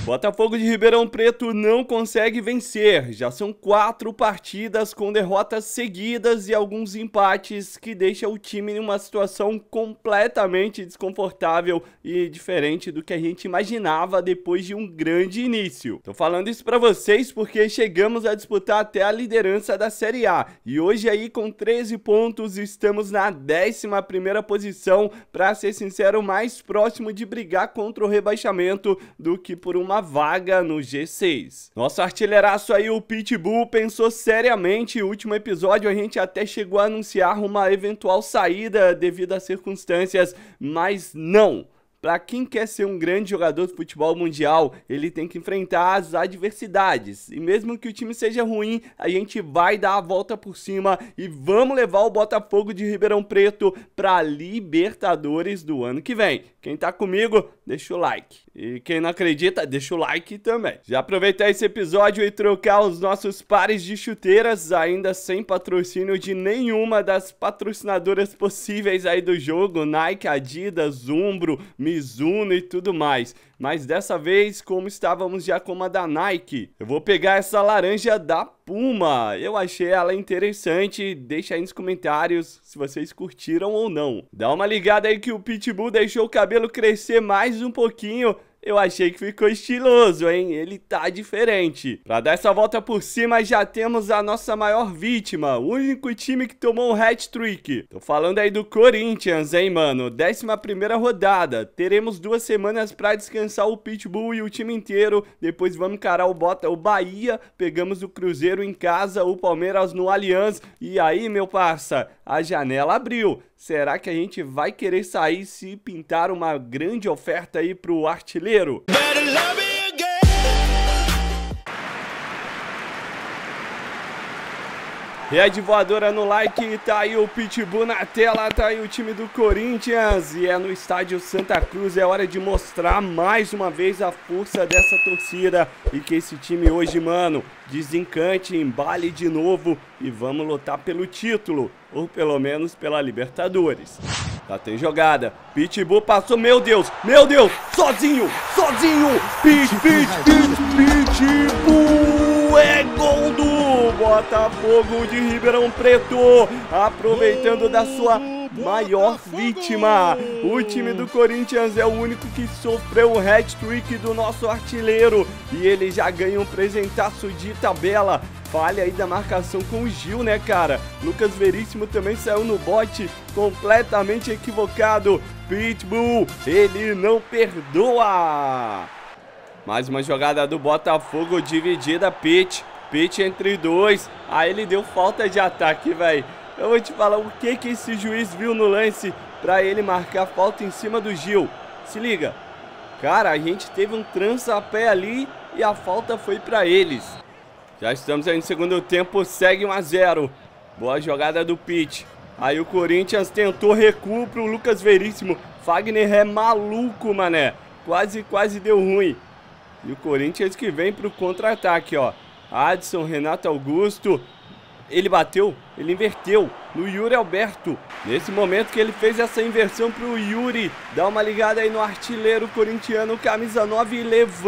Botafogo de Ribeirão Preto não consegue vencer. Já são 4 partidas com derrotas seguidas e alguns empates que deixam o time em uma situação completamente desconfortável e diferente do que a gente imaginava depois de um grande início. Tô falando isso pra vocês porque chegamos a disputar até a liderança da Série A e hoje aí com 13 pontos estamos na 11ª posição, pra ser sincero, mais próximo de brigar contra o rebaixamento do que por uma vaga no G6. Nosso artilheiraço aí, o Pitbull, pensou seriamente. No último episódio a gente até chegou a anunciar uma eventual saída devido às circunstâncias, mas não. Para quem quer ser um grande jogador de futebol mundial, ele tem que enfrentar as adversidades. E mesmo que o time seja ruim, a gente vai dar a volta por cima e vamos levar o Botafogo de Ribeirão Preto para Libertadores do ano que vem. Quem tá comigo, deixa o like. E quem não acredita, deixa o like também. Já aproveitar esse episódio e trocar os nossos pares de chuteiras, ainda sem patrocínio de nenhuma das patrocinadoras possíveis aí do jogo, Nike, Adidas, Umbro, Mizuno e tudo mais. Mas dessa vez, como estávamos já com uma da Nike, eu vou pegar essa laranja da Puma. Eu achei ela interessante, deixa aí nos comentários se vocês curtiram ou não. Dá uma ligada aí que o Pitbull deixou o cabelo crescer mais um pouquinho. Eu achei que ficou estiloso, hein? Ele tá diferente. Pra dar essa volta por cima, já temos a nossa maior vítima. O único time que tomou um hat-trick. Tô falando aí do Corinthians, hein, mano? 11ª rodada. Teremos 2 semanas pra descansar o Pitbull e o time inteiro. Depois vamos encarar o Bahia. Pegamos o Cruzeiro em casa, o Palmeiras no Allianz. E aí, meu parça, a janela abriu. Será que a gente vai querer sair se pintar uma grande oferta aí pro artilheiro? Red voadora no like, tá aí o Pitbull na tela, tá aí o time do Corinthians e é no estádio Santa Cruz. É hora de mostrar mais uma vez a força dessa torcida e que esse time hoje, mano, desencante, embale de novo e vamos lutar pelo título, ou pelo menos pela Libertadores. Já tem jogada, Pitbull passou, meu Deus, sozinho, Pitbull, é gol do Botafogo de Ribeirão Preto, aproveitando da sua maior vítima. O time do Corinthians é o único que sofreu o hat-trick do nosso artilheiro e ele já ganha um presentaço de tabela. Falha aí da marcação com o Gil, né, cara? Lucas Veríssimo também saiu no bote, completamente equivocado. Pitbull, ele não perdoa. Mais uma jogada do Botafogo, dividida, Pitch entre 2. Aí ele deu falta de ataque, velho. Eu vou te falar o que esse juiz viu no lance pra ele marcar falta em cima do Gil. Se liga. Cara, a gente teve um trança-pé ali e a falta foi pra eles. Já estamos aí no segundo tempo, segue 1 a 0. Boa jogada do Pitch. Aí o Corinthians tentou recuo pro Lucas Veríssimo. Fagner é maluco, mané. Quase deu ruim. E o Corinthians que vem pro contra-ataque, ó. Adson, Renato Augusto. Ele bateu, ele inverteu no Yuri Alberto. Nesse momento que ele fez essa inversão pro Yuri, dá uma ligada aí no artilheiro corintiano, camisa 9,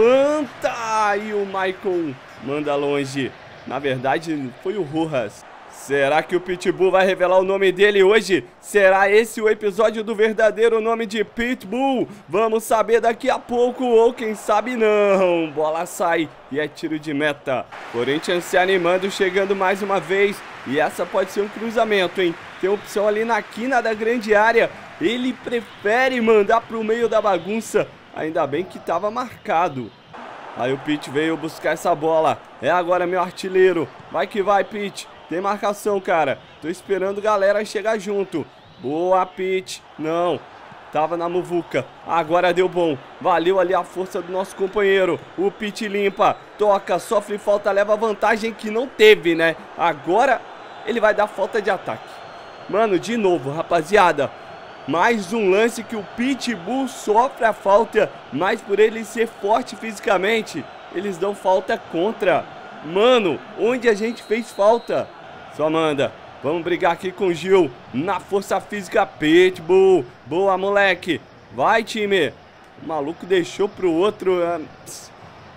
levanta! E o Maicon manda longe. Na verdade, foi o Rojas. Será que o Pitbull vai revelar o nome dele hoje? Será esse o episódio do verdadeiro nome de Pitbull? Vamos saber daqui a pouco, ou quem sabe não. Bola sai e é tiro de meta. Corinthians se animando, chegando mais uma vez. E essa pode ser um cruzamento, hein? Tem opção ali na quina da grande área. Ele prefere mandar pro meio da bagunça. Ainda bem que estava marcado. Aí o Pitch veio buscar essa bola. É agora, meu artilheiro. Vai que vai, Pitch. Tem marcação, cara. Tô esperando a galera chegar junto. Boa, Pitch. Não. Tava na muvuca. Agora deu bom. Valeu ali a força do nosso companheiro. O Pitch limpa. Toca, sofre falta, leva vantagem que não teve, né? Agora ele vai dar falta de ataque. Mano, de novo, rapaziada. Mais um lance que o Pitbull sofre a falta. Mas por ele ser forte fisicamente, eles dão falta contra. Mano, onde a gente fez falta? Só manda. Vamos brigar aqui com o Gil. Na força física, Pitbull. Boa, moleque. Vai, time. O maluco deixou pro outro.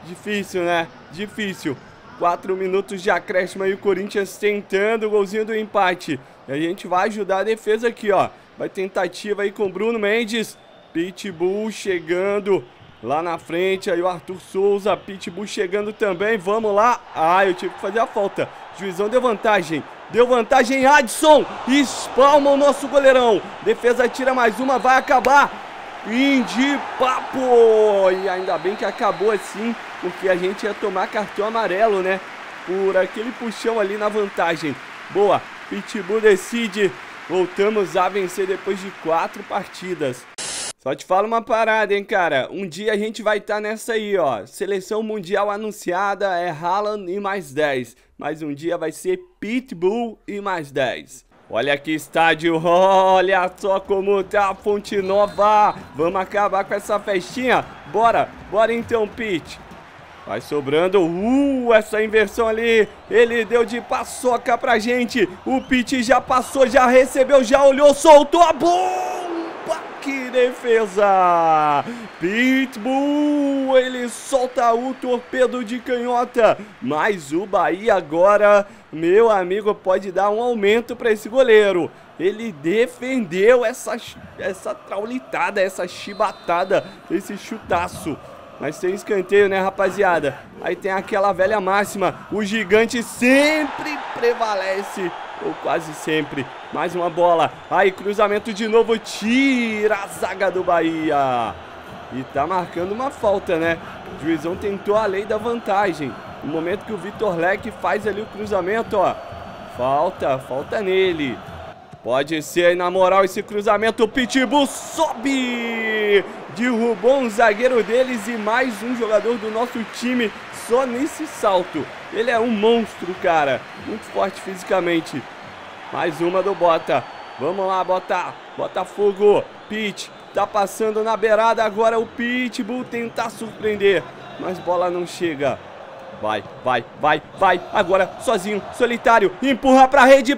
Difícil, né? Difícil. 4 minutos de acréscimo aí, o Corinthians tentando o golzinho do empate. E a gente vai ajudar a defesa aqui, ó. Vai tentativa aí com o Bruno Mendes. Pitbull chegando lá na frente. Aí o Arthur Souza, Pitbull chegando também. Vamos lá. Ah, eu tive que fazer a falta. Juizão deu vantagem. Deu vantagem, Adson. Espalma o nosso goleirão. Defesa tira mais uma, vai acabar. Fim de papo. E ainda bem que acabou assim, porque a gente ia tomar cartão amarelo, né? Por aquele puxão ali na vantagem. Boa, Pitbull decide. Voltamos a vencer depois de 4 partidas. Só te falo uma parada, hein, cara. Um dia a gente vai estar nessa aí, ó. Seleção mundial anunciada é Haaland e mais 10. Mas um dia vai ser Pitbull e mais 10. Olha que estádio, olha só como tá a Fonte Nova. Vamos acabar com essa festinha? Bora, bora então, Pit. Vai sobrando, essa inversão ali. Ele deu de paçoca pra gente. O Pit já passou, já recebeu, já olhou, soltou a bomba. Que defesa! Pitbull, ele solta o torpedo de canhota. Mas o Bahia agora, meu amigo, pode dar um aumento para esse goleiro. Ele defendeu essa traulitada, essa chibatada, esse chutaço. Mas tem escanteio, né, rapaziada? Aí tem aquela velha máxima, o gigante sempre prevalece, ou quase sempre. Mais uma bola, aí cruzamento de novo, tira a zaga do Bahia. E tá marcando uma falta, né? O juizão tentou a lei da vantagem. No momento que o Vitor Leque faz ali o cruzamento, ó. Falta nele. Pode ser aí na moral esse cruzamento, o Pitbull sobe! Derrubou um zagueiro deles e mais um jogador do nosso time só nesse salto. Ele é um monstro, cara. Muito forte fisicamente. Mais uma do Bota. Vamos lá, Botafogo. Pit tá passando na beirada. Agora o Pitbull tentar surpreender. Mas bola não chega. Vai. Agora sozinho, solitário. Empurra pra rede,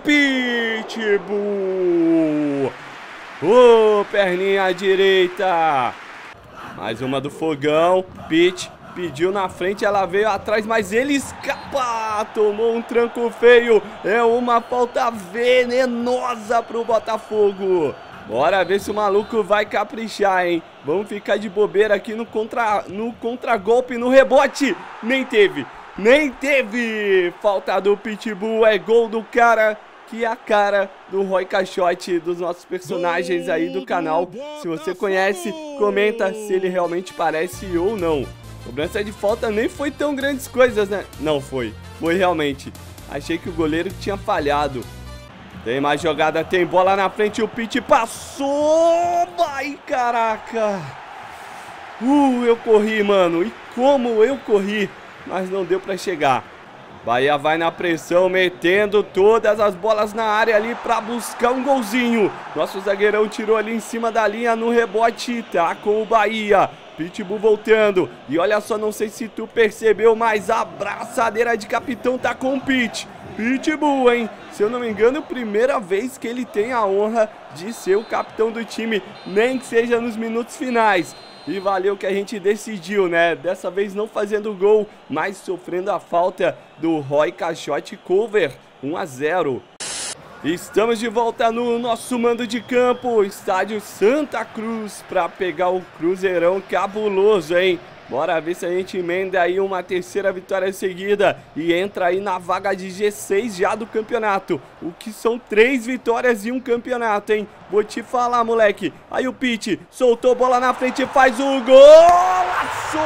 Pitbull. Perninha direita. Mais uma do Fogão. Pit pediu na frente, ela veio atrás, mas ele escapa. Tomou um tranco feio. É uma falta venenosa pro Botafogo. Bora ver se o maluco vai caprichar, hein? Vamos ficar de bobeira aqui no contragolpe, no rebote. Nem teve. Falta do Pitbull, é gol do cara, que é a cara do Roy Caixote, dos nossos personagens aí do canal. Se você conhece, comenta se ele realmente parece ou não. Cobrança de falta nem foi tão grandes coisas, né? Não foi. Foi realmente. Achei que o goleiro tinha falhado. Tem mais jogada, tem bola na frente, o Pit passou! Vai, caraca! Eu corri, mano. E como eu corri, mas não deu pra chegar. Bahia vai na pressão, metendo todas as bolas na área ali pra buscar um golzinho. Nosso zagueirão tirou ali em cima da linha no rebote, tá com o Bahia. Pitbull voltando. E olha só, não sei se tu percebeu, mas a braçadeira de capitão tá com o Pitbull, hein? Se eu não me engano, primeira vez que ele tem a honra de ser o capitão do time, nem que seja nos minutos finais. E valeu que a gente decidiu, né? Dessa vez não fazendo gol, mas sofrendo a falta do Roy Caixote. Cover 1-0. Estamos de volta no nosso mando de campo, estádio Santa Cruz, para pegar o Cruzeirão cabuloso, hein? Bora ver se a gente emenda aí uma terceira vitória seguida e entra aí na vaga de G6 já do campeonato. O que são 3 vitórias e um campeonato, hein? Vou te falar, moleque. Aí o Pit soltou bola na frente e faz o golaço!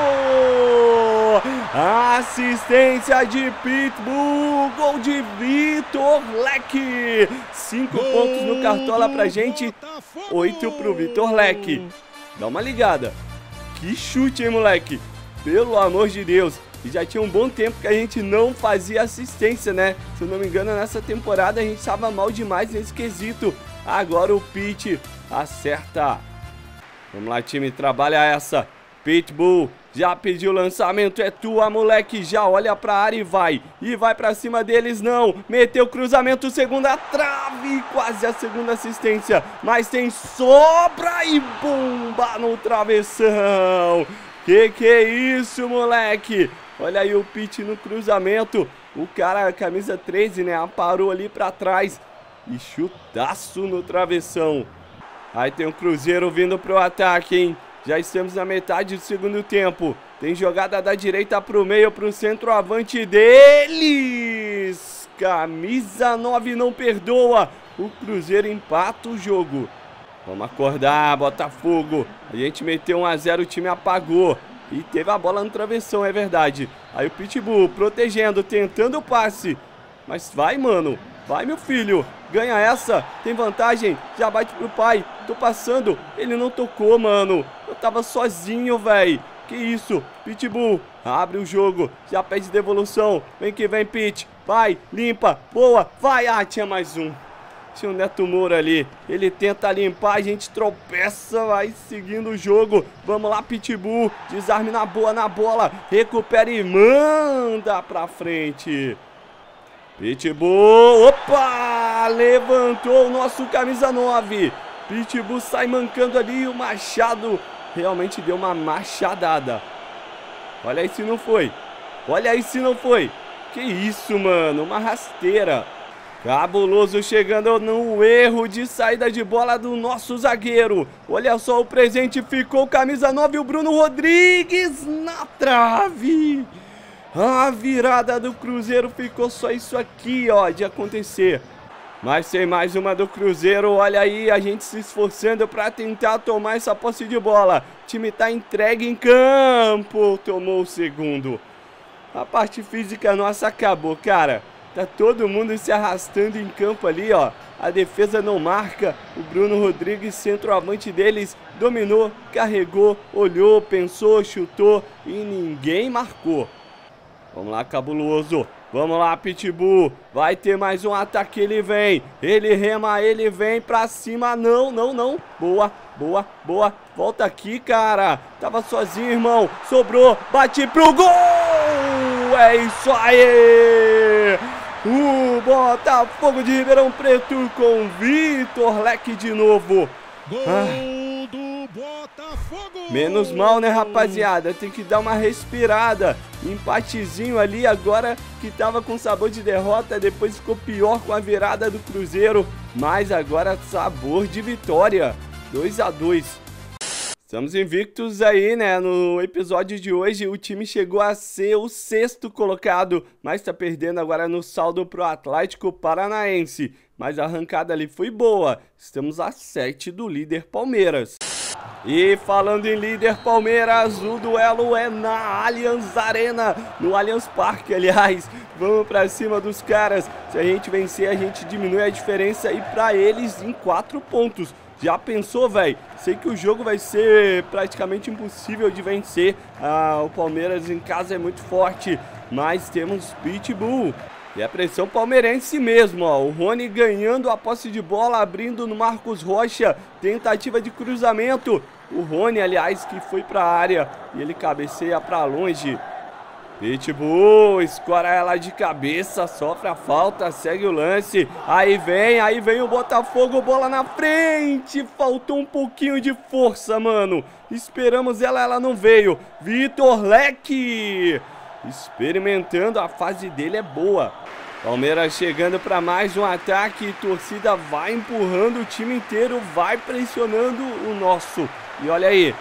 Assistência de Pitbull, gol de Vitor Leque. 5 pontos no Cartola pra gente, 8 pro Vitor Leque. Dá uma ligada. Que chute, hein, moleque? Pelo amor de Deus. E já tinha um bom tempo que a gente não fazia assistência, né? Se eu não me engano, nessa temporada a gente estava mal demais nesse quesito. Agora o Pit acerta. Vamos lá, time, trabalha essa. Pitbull já pediu o lançamento, é tua, moleque. Já olha pra área e vai. E vai pra cima deles, não. Meteu cruzamento, segunda trave. Quase a segunda assistência. Mas tem sobra e bomba no travessão. Que é isso, moleque? Olha aí o Pit no cruzamento. O cara, camisa 13, né? Parou ali pra trás. E chutaço no travessão. Aí tem o Cruzeiro vindo pro ataque, hein? Já estamos na metade do segundo tempo. Tem jogada da direita pro meio, pro centroavante deles. Camisa 9 não perdoa. O Cruzeiro empata o jogo. Vamos acordar, Botafogo. A gente meteu 1 a 0, o time apagou. E teve a bola no travessão, é verdade. Aí o Pitbull protegendo, tentando o passe. Mas vai, mano. Vai, meu filho. Ganha essa. Tem vantagem. Já bate pro pai. Tô passando. Ele não tocou, mano. Eu tava sozinho, velho. Que isso? Pitbull. Abre o jogo. Já pede devolução. Vem que vem, Pit. Vai. Limpa. Boa. Vai. Ah, tinha mais um. Tinha o Neto Moura ali. Ele tenta limpar. A gente tropeça. Vai seguindo o jogo. Vamos lá, Pitbull. Desarme na boa, na bola. Recupera e manda pra frente. Pitbull, opa, levantou o nosso camisa 9. Pitbull sai mancando ali, o Machado realmente deu uma machadada. Olha aí se não foi, olha aí se não foi. Que isso, mano, uma rasteira. Cabuloso chegando no erro de saída de bola do nosso zagueiro. Olha só o presente, ficou camisa 9, o Bruno Rodrigues na trave. A virada do Cruzeiro ficou só isso aqui, ó, de acontecer. Mas tem mais uma do Cruzeiro, olha aí, a gente se esforçando pra tentar tomar essa posse de bola. O time tá entregue em campo, tomou o segundo. A parte física nossa acabou, cara. Tá todo mundo se arrastando em campo ali, ó. A defesa não marca, o Bruno Rodrigues, centroavante deles, dominou, carregou, olhou, pensou, chutou e ninguém marcou. Vamos lá, Cabuloso. Vamos lá, Pitbull. Vai ter mais um ataque, ele vem. Ele rema, ele vem pra cima. Não, não, não. Boa, boa, boa. Volta aqui, cara. Tava sozinho, irmão. Sobrou, bate pro gol. É isso aí. O Botafogo de Ribeirão Preto com Vitor Leque de novo. Gol do Botafogo! Menos mal, né, rapaziada? Tem que dar uma respirada. Empatezinho ali, agora que tava com sabor de derrota, depois ficou pior com a virada do Cruzeiro. Mas agora sabor de vitória. 2 a 2. Estamos invictos aí, né? No episódio de hoje, o time chegou a ser o 6º colocado, mas tá perdendo agora no saldo pro Atlético Paranaense. Mas a arrancada ali foi boa. Estamos a 7 do líder Palmeiras. E falando em líder Palmeiras, o duelo é na Allianz Arena, no Allianz Parque, aliás. Vamos pra cima dos caras. Se a gente vencer, a gente diminui a diferença e pra eles em 4 pontos. Já pensou, velho? Sei que o jogo vai ser praticamente impossível de vencer. O Palmeiras em casa é muito forte, mas temos Pitbull. E a pressão palmeirense mesmo, ó. O Rony ganhando a posse de bola, abrindo no Marcos Rocha. Tentativa de cruzamento. O Rony, aliás, que foi pra área e ele cabeceia pra longe. Pitbull, escora ela de cabeça, sofre a falta, segue o lance. Aí vem o Botafogo, bola na frente. Faltou um pouquinho de força, mano. Esperamos ela não veio. Vitor Leque, experimentando, a fase dele é boa. Palmeiras chegando para mais um ataque, torcida vai empurrando o time inteiro, vai pressionando o nosso. E olha aí,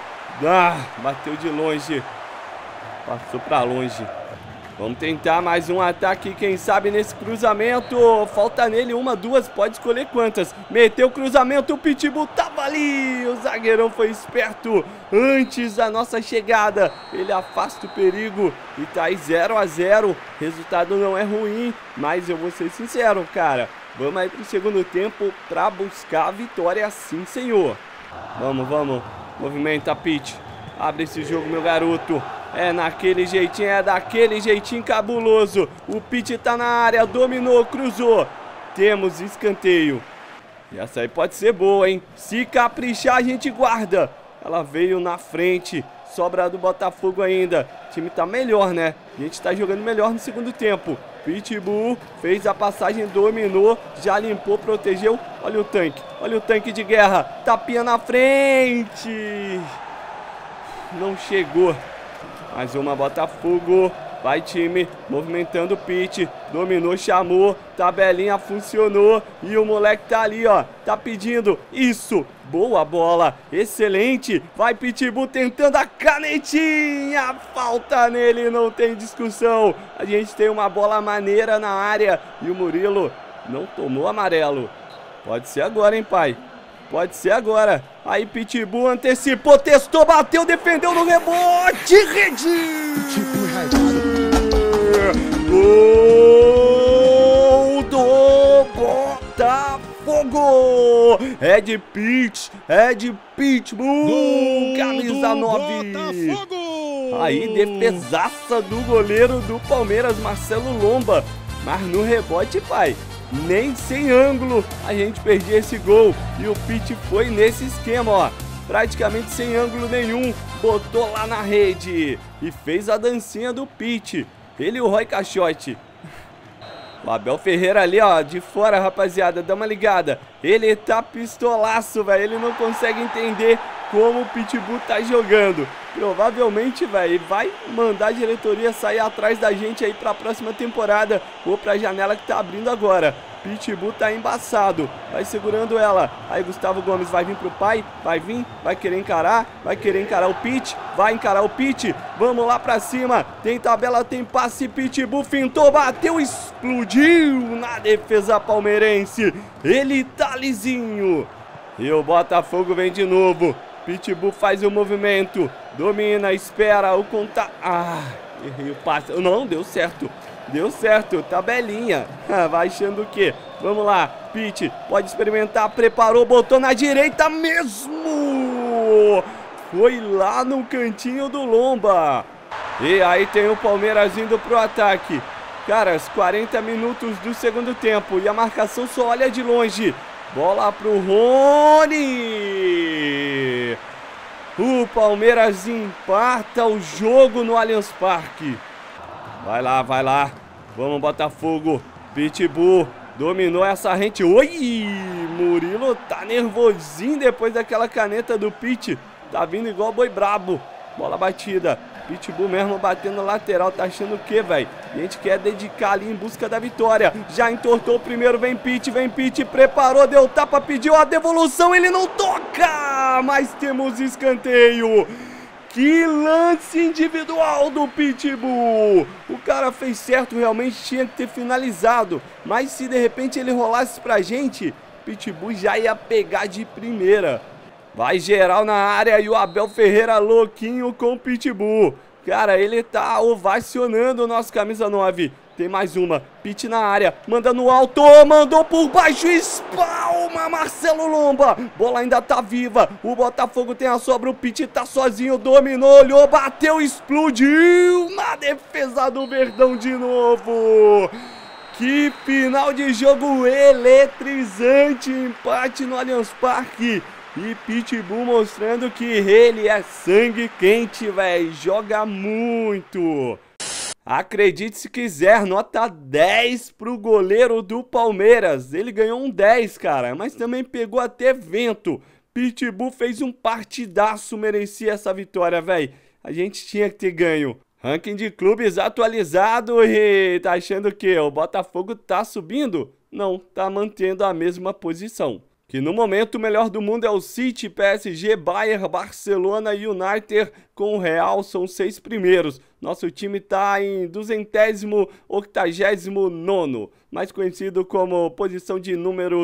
bateu de longe. Passou pra longe. Vamos tentar mais um ataque, quem sabe nesse cruzamento. Falta nele 1, 2, pode escolher quantas. Meteu o cruzamento, o Pitbull tava ali. O zagueirão foi esperto antes da nossa chegada. Ele afasta o perigo e tá aí 0 a 0. Resultado não é ruim, mas eu vou ser sincero, cara. Vamos aí pro segundo tempo pra buscar a vitória, sim, senhor. Vamos. Movimenta, Pit. Abre esse jogo, meu garoto. É naquele jeitinho, é daquele jeitinho cabuloso. O Pit tá na área, dominou, cruzou. Temos escanteio. E essa aí pode ser boa, hein? Se caprichar, a gente guarda. Ela veio na frente. Sobra do Botafogo ainda. O time tá melhor, né? A gente tá jogando melhor no segundo tempo. Pitbull fez a passagem, dominou, já limpou, protegeu. Olha o tanque de guerra. Tapinha na frente. Não chegou. Mais uma, Botafogo. Vai, time, movimentando o pitch. Dominou, chamou. Tabelinha funcionou. E o moleque tá ali, ó. Tá pedindo. Isso. Boa bola. Excelente. Vai, Pitbull tentando a canetinha. Falta nele, não tem discussão. A gente tem uma bola maneira na área. E o Murilo não tomou amarelo. Pode ser agora, hein, pai? Pode ser agora. Aí, Pitbull antecipou, testou, bateu, defendeu no rebote. Rede! Gol do Botafogo! É de Pitbull, camisa 9. Aí, defesaça do goleiro do Palmeiras, Marcelo Lomba. Mas no rebote, pai, nem sem ângulo a gente perdia esse gol. E o Pit foi nesse esquema, ó. Praticamente sem ângulo nenhum. Botou lá na rede. E fez a dancinha do Pit. Ele e o Roy Caixote. O Abel Ferreira ali, ó, de fora, rapaziada. Dá uma ligada. Ele tá pistolaço, velho. Ele não consegue entender como o Pitbull tá jogando. Provavelmente, velho, vai mandar a diretoria sair atrás da gente aí pra próxima temporada ou pra janela que tá abrindo agora. Pitbull tá embaçado, vai segurando ela. Aí Gustavo Gomes vai vir pro pai, vai vir, vai querer encarar o Pit, vai encarar o Pit. Vamos lá pra cima, tem tabela, tem passe, Pitbull fintou, bateu, explodiu na defesa palmeirense. Ele tá lisinho. E o Botafogo vem de novo. Pitbull faz o movimento, domina, espera o contato. Ah, errei o passe. Não, deu certo. Deu certo, tabelinha. Vai achando o quê? Vamos lá, Pit, pode experimentar, preparou, botou na direita mesmo. Foi lá no cantinho do Lomba. E aí tem o Palmeiras indo pro ataque. Caras, 40 minutos do segundo tempo e a marcação só olha de longe. Bola pro Rony. O Palmeiras empata o jogo no Allianz Parque. Vai lá, vai lá. Vamos, Botafogo. Pitbull dominou essa rente. Oi! Murilo tá nervosinho depois daquela caneta do Pit. Tá vindo igual boi brabo. Bola batida. Pitbull mesmo batendo lateral. Tá achando o quê, velho? A gente quer dedicar ali em busca da vitória. Já entortou o primeiro. Vem Pit, preparou, deu tapa, pediu a devolução. Ele não toca! Mas temos escanteio. Que lance individual do Pitbull. O cara fez certo, realmente tinha que ter finalizado. Mas se de repente ele rolasse pra gente, Pitbull já ia pegar de primeira. Vai geral na área e o Abel Ferreira louquinho com o Pitbull. Cara, ele tá ovacionando o nosso camisa 9. Tem mais uma, Pit na área, manda no alto, mandou por baixo, espalma Marcelo Lomba. Bola ainda tá viva, o Botafogo tem a sobra, o Pit tá sozinho, dominou, olhou, bateu, explodiu na defesa do Verdão de novo. Que final de jogo eletrizante, empate no Allianz Parque. E Pitbull mostrando que ele é sangue quente, velho, joga muito. Acredite se quiser, nota 10 pro goleiro do Palmeiras. Ele ganhou um 10, cara, mas também pegou até vento. Pitbull fez um partidaço, merecia essa vitória, velho. A gente tinha que ter ganho. Ranking de clubes atualizado e tá achando que o Botafogo tá subindo? Não, tá mantendo a mesma posição. Que no momento o melhor do mundo é o City, PSG, Bayern, Barcelona e United com o Real, são os 6 primeiros. Nosso time tá em 289º, mais conhecido como posição de número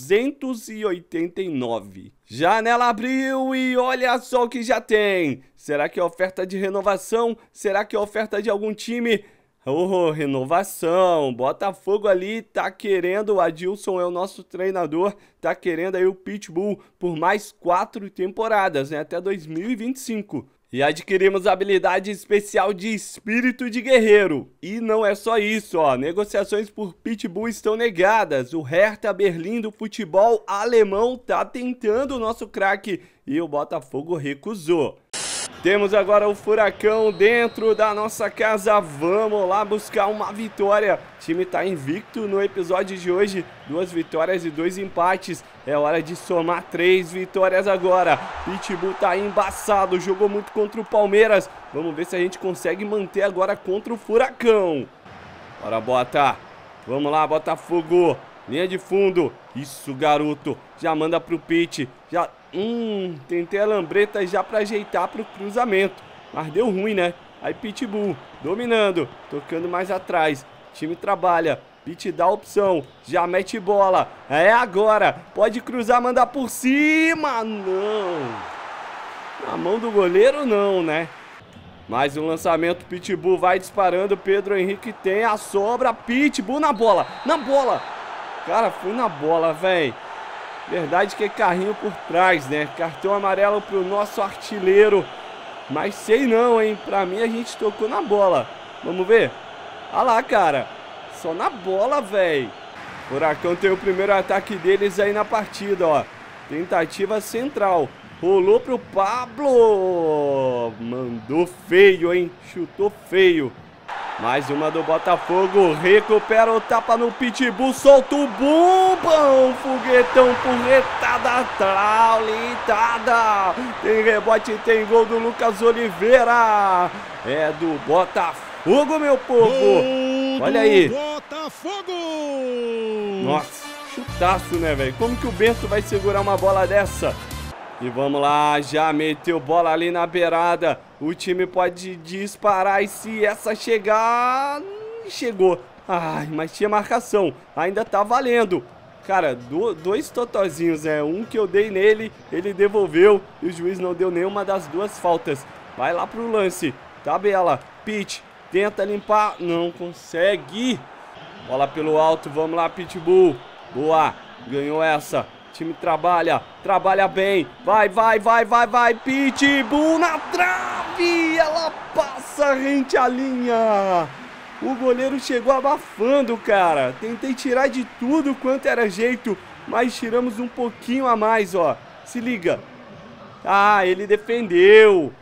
289. Janela abriu e olha só o que já tem. Será que é oferta de renovação? Será que é oferta de algum time? Oh, renovação, Botafogo ali tá querendo, o Adilson é o nosso treinador, tá querendo aí o Pitbull por mais 4 temporadas, né, até 2025. E adquirimos a habilidade especial de espírito de guerreiro. E não é só isso, ó, negociações por Pitbull estão negadas. O Hertha Berlim do futebol alemão tá tentando o nosso craque e o Botafogo recusou. Temos agora o Furacão dentro da nossa casa, vamos lá buscar uma vitória. O time tá invicto no episódio de hoje, 2 vitórias e 2 empates. É hora de somar 3 vitórias agora. Pitbull tá embaçado, jogou muito contra o Palmeiras, Vamos ver se a gente consegue manter agora contra o Furacão. Bora, Bota. Vamos lá, Botafogo. Linha de fundo. Isso, garoto. Já manda pro Pete. Já... tentei a lambreta já pra ajeitar pro cruzamento. Mas deu ruim, né? Aí Pitbull dominando. Tocando mais atrás. Time trabalha. Pete dá a opção. Já mete bola. É agora. Pode cruzar, mandar por cima. Não. Na mão do goleiro não, né? Mais um lançamento, Pitbull vai disparando, Pedro Henrique tem a sobra, Pitbull na bola, Cara, foi na bola, velho. Verdade que é carrinho por trás, né? Cartão amarelo pro nosso artilheiro. Mas sei não, hein? Pra mim a gente tocou na bola. Vamos ver? Olha lá, cara. Só na bola, velho. Furacão tem o primeiro ataque deles aí na partida, ó. Tentativa central. Rolou pro Pablo. Mandou feio, hein? Chutou feio. Mais uma do Botafogo. Recupera o tapa no Pitbull. Solta o bumbão. Foguetão porretada. Traulitada. Tem rebote, tem gol do Lucas Oliveira. É do Botafogo, meu povo. Olha aí. Botafogo. Nossa, chutaço, né, velho? Como que o Bento vai segurar uma bola dessa? E vamos lá, já meteu bola ali na beirada. O time pode disparar e se essa chegar... Chegou. Ai, mas tinha marcação. Ainda tá valendo. Cara, dois totozinhos, né? Um que eu dei nele, ele devolveu. E o juiz não deu nenhuma das duas faltas. Vai lá pro lance. Tabela. Pete tenta limpar. Não consegue. Bola pelo alto. Vamos lá, Pitbull. Boa. Ganhou essa. Time trabalha bem, vai, Pitbull na trave, ela passa rente à linha, o goleiro chegou abafando, cara, tentei tirar de tudo quanto era jeito, mas tiramos um pouquinho a mais, ó, se liga, ele defendeu,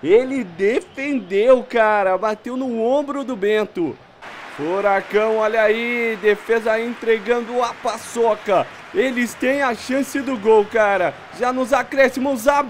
cara, bateu no ombro do Bento. Furacão, olha aí, defesa entregando a paçoca. Eles têm a chance do gol, cara. Já nos acréscimos, a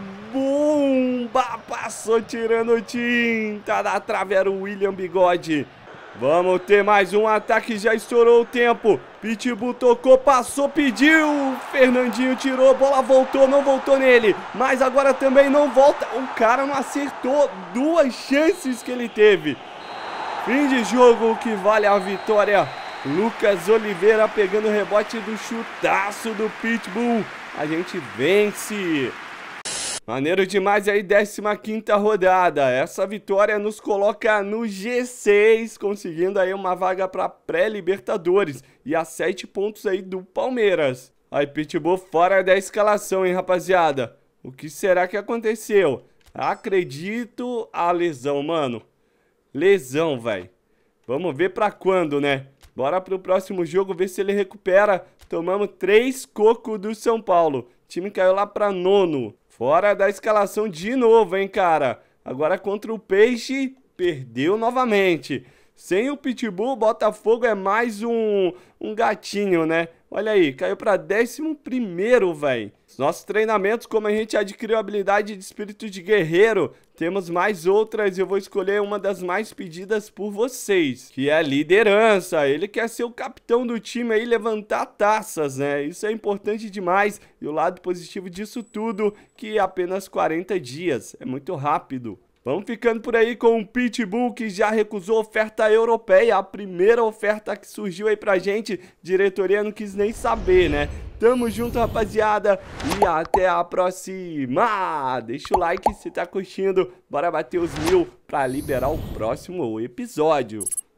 bomba passou tirando tinta da trave, era o William Bigode. Vamos ter mais um ataque, já estourou o tempo. Pitbull tocou, passou, pediu. Fernandinho tirou, bola voltou, não voltou nele. Mas agora também não volta. O cara não acertou duas chances que ele teve. Fim de jogo, que vale a vitória. Lucas Oliveira pegando o rebote do chutaço do Pitbull. A gente vence. Maneiro demais aí, 15ª rodada. Essa vitória nos coloca no G6, conseguindo aí uma vaga para pré-Libertadores. E a 7 pontos aí do Palmeiras. Aí, Pitbull fora da escalação, hein, rapaziada. O que será que aconteceu? Acredito a lesão, mano. Lesão, velho. Vamos ver pra quando, né? Bora pro próximo jogo ver se ele recupera. Tomamos 3 cocos do São Paulo. O time caiu lá pra 9º. Fora da escalação de novo, hein, cara? Agora contra o Peixe, perdeu novamente. Sem o Pitbull, o Botafogo é mais um gatinho, né? Olha aí, caiu pra 11º, velho. Nossos treinamentos, como a gente adquiriu a habilidade de espírito de guerreiro, temos mais outras e eu vou escolher uma das mais pedidas por vocês, que é a liderança. Ele quer ser o capitão do time aí, levantar taças, né? Isso é importante demais. E o lado positivo disso tudo, que é apenas 40 dias. É muito rápido. Vamos ficando por aí com o Pitbull, que já recusou oferta europeia, a primeira oferta que surgiu aí pra gente. Diretoria não quis nem saber, né? Tamo junto, rapaziada, e até a próxima! Deixa o like se tá curtindo, bora bater os 1000 pra liberar o próximo episódio.